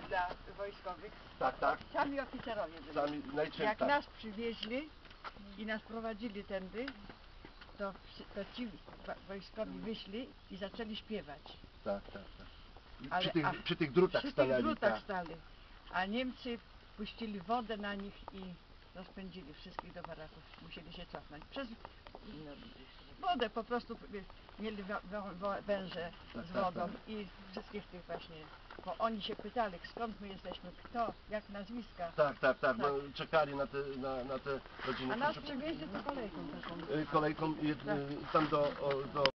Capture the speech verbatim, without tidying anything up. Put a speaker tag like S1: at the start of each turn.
S1: dla wojskowych.
S2: Tak, tak.
S1: Sami oficerowie byli.
S2: Sami najczęściej.
S1: Jak
S2: Tak.
S1: nas przywieźli i nas prowadzili tędy, to, to ci wojskowi wyszli i zaczęli śpiewać.
S2: Tak, tak, tak.
S1: Ale,
S2: przy, tych,
S1: a,
S2: przy tych drutach
S1: przy
S2: stali.
S1: tych drutach
S2: tak.
S1: stali. A Niemcy puścili wodę na nich i rozpędzili wszystkich do baraków. Musieli się cofnąć. Przez wodę po prostu mieli węże
S2: Tak,
S1: z
S2: tak,
S1: wodą
S2: tak.
S1: i wszystkich tych właśnie, bo oni się pytali, skąd my jesteśmy, kto, jak nazwiska.
S2: Tak, tak, tak,
S1: Tak.
S2: bo czekali na te, na, na te rodziny.
S1: A nas
S2: Proszę-
S1: przywieźli to kolejką taką.
S2: y, kolejką y, y, tam do, o, do